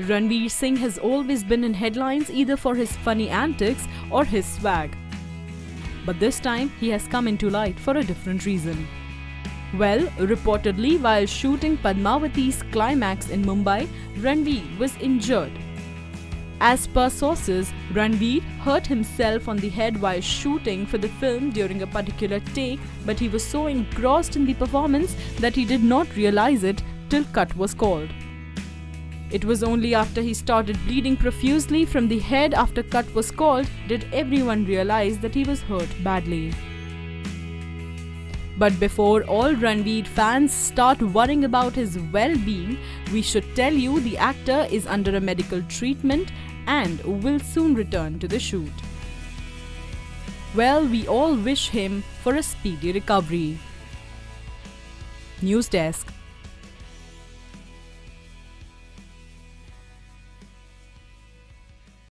Ranveer Singh has always been in headlines either for his funny antics or his swag. But this time, he has come into light for a different reason. Well, reportedly while shooting Padmavati's climax in Mumbai, Ranveer was injured. As per sources, Ranveer hurt himself on the head while shooting for the film during a particular take, but he was so engrossed in the performance that he did not realize it till cut was called. It was only after he started bleeding profusely from the head after cut was called did everyone realize that he was hurt badly. But before all Ranveer fans start worrying about his well-being, we should tell you the actor is under a medical treatment and will soon return to the shoot. Well, we all wish him for a speedy recovery. News Desk.